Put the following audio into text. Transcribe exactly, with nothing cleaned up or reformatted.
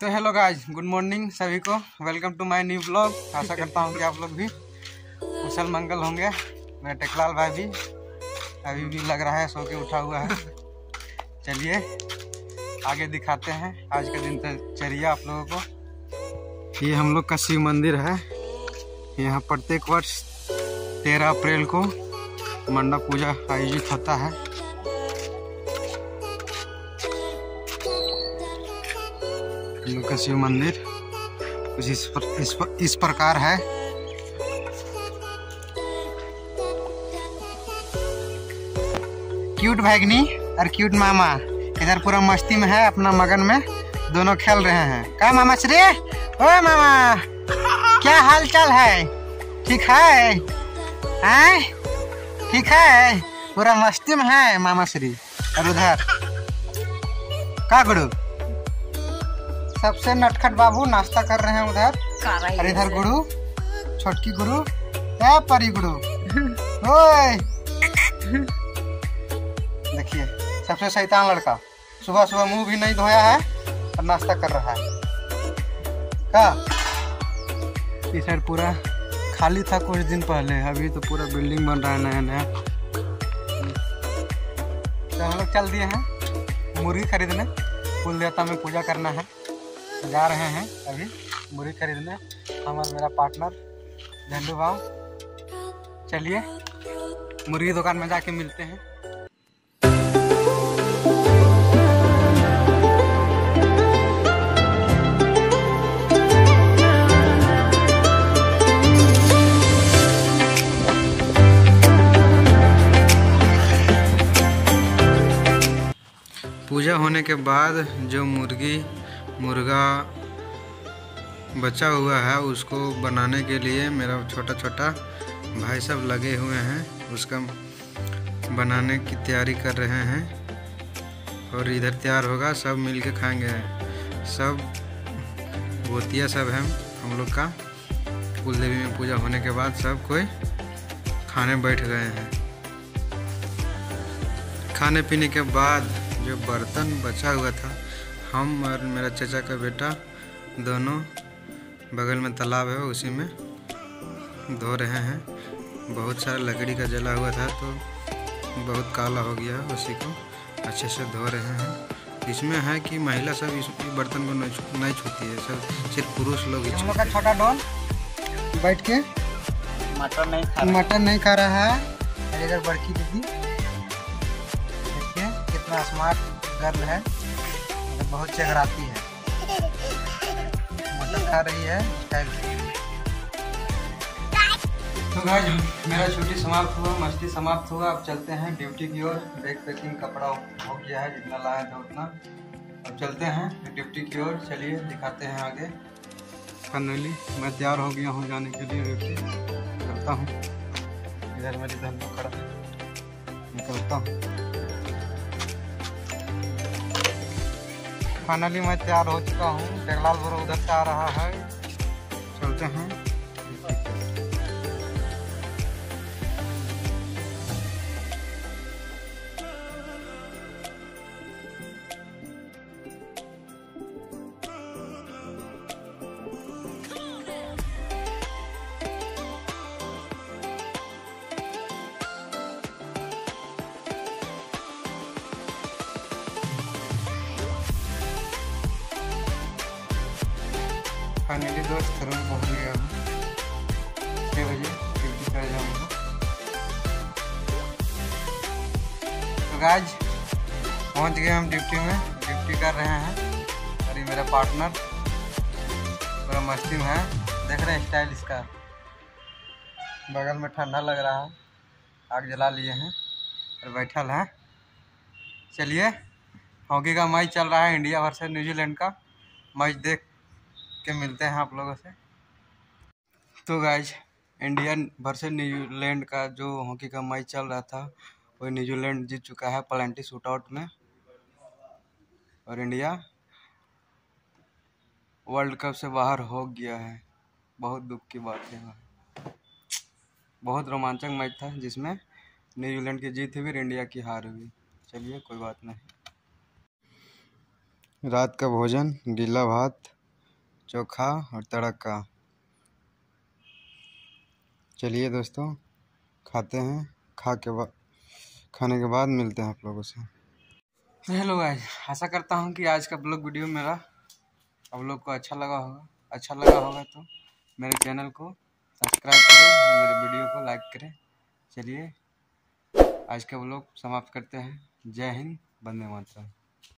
तो hello guys, good morning सभी को। Welcome to my new blog. आशा करता हूँ कि आप लोग भी कुशल मंगल होंगे। मेरा टेकलाल भाई भी अभी भी लग रहा है सो के उठा हुआ है। चलिए आगे दिखाते हैं आज का दिनचर्या आप लोगों को। ये हम लोग का शिव मंदिर है। यहाँ प्रत्येक वर्ष तेरह अप्रैल को मंडप पूजा आयोजित होता है। हम लोग का शिव मंदिर कुछ इस, पर, इस, पर, इस प्रकार है। क्यूट भैगनी और क्यूट मामा इधर पूरा मस्ती में है, अपना मगन में दोनों खेल रहे हैं। क्या मामा श्री? ओ मामा, क्या हाल चाल है? ठीक है? हैं? ठीक है? पूरा मस्ती में है मामा श्री। और उधर का गुरु सबसे नटखट बाबू नाश्ता कर रहे हैं उधर। और इधर गुरु, छोटकी गुरु, क्या परी गुरु। ओए देखिए सबसे शैतान लड़का सुबह सुबह मुंह भी नहीं धोया है और नाश्ता कर रहा है। का इस साइड पूरा खाली था कुछ दिन पहले, अभी तो पूरा बिल्डिंग बन रहा है नया नया। तो हम लोग चल दिए हैं मुर्गी खरीदने। कुल देवता में पूजा करना है, जा रहे हैं अभी मुर्गी खरीदने, हम और मेरा पार्टनर झंडू भाव। चलिए मुर्गी दुकान में जाके मिलते हैं। पूजा होने के बाद जो मुर्गी मुर्गा बचा हुआ है उसको बनाने के लिए मेरा छोटा छोटा भाई सब लगे हुए हैं। उसका बनाने की तैयारी कर रहे हैं और इधर तैयार होगा, सब मिल के खाएंगे। सब गोतिया सब है हम लोग का। कुल देवी में पूजा होने के बाद सब कोई खाने बैठ गए हैं। खाने पीने के बाद जो बर्तन बचा हुआ था, हम और मेरा चाचा का बेटा दोनों बगल में तालाब है उसी में धो रहे हैं। बहुत सारा लकड़ी का जला हुआ था तो बहुत काला हो गया, उसी को अच्छे से धो रहे हैं। इसमें है कि महिला सब इस बर्तन को नहीं छूती है, सब सिर्फ पुरुष लोग। हम लोग का छोटा डॉन बैठ के मटन नहीं खा मटन नहीं खा रहा है। इधर बड़की दीदी देखिए कितना स्मार्ट गर्ल है, बहुत चगराती है, मटन खा रही है स्टाइल से। तो गाइस मेरा छुट्टी समाप्त हुआ, मस्ती समाप्त हुआ। अब चलते हैं ड्यूटी की ओर। बैग पैकिंग कपड़ा हो गया है, जितना लाया था उतना। अब चलते हैं ड्यूटी की ओर। चलिए दिखाते हैं आगे। फाइनली मैं तैयार हो गया हूँ जाने के लिए ड्यूटी। चलता हूँ, इधर मेरी बहन को खड़ा निकलता हूँ। फाइनली मैं तैयार हो चुका हूँ। टेकलाल ब्रो उधर से आ रहा है, चलते हैं। फाइनली दोस्त घर में पहुँच गया हूँ। छः बजे ड्यूटी कर जाऊँगा। तो गाइस पहुँच गए हम ड्यूटी में, ड्यूटी कर रहे हैं। और ये मेरा पार्टनर पूरा मस्ती में है, देख रहे हैं स्टाइल इसका। बगल में ठंडा लग रहा है, आग जला लिए हैं और बैठल है। चलिए हॉकी का मैच चल रहा है, इंडिया वर्सेस न्यूजीलैंड का मैच देख के मिलते हैं आप लोगों से। तो गाइज इंडिया वर्सेस न्यूजीलैंड का जो हॉकी का मैच चल रहा था, वो न्यूजीलैंड जीत चुका है पेनल्टी शूटआउट में। और इंडिया वर्ल्ड कप से बाहर हो गया है। बहुत दुख की बात है। बहुत रोमांचक मैच था जिसमें न्यूजीलैंड की जीत हुई, इंडिया की हार हुई। चलिए कोई बात नहीं। रात का भोजन गीला भात चोखा और तड़का। चलिए दोस्तों खाते हैं, खा के बाद खाने के बाद मिलते हैं आप लोगों से। हेलो गाइस, आशा करता हूँ कि आज का ब्लॉग वीडियो मेरा आप लोग को अच्छा लगा होगा। अच्छा लगा होगा तो मेरे चैनल को सब्सक्राइब करें और मेरे वीडियो को लाइक करें। चलिए आज का ब्लॉग समाप्त करते हैं। जय हिंद, वंदे मातरम।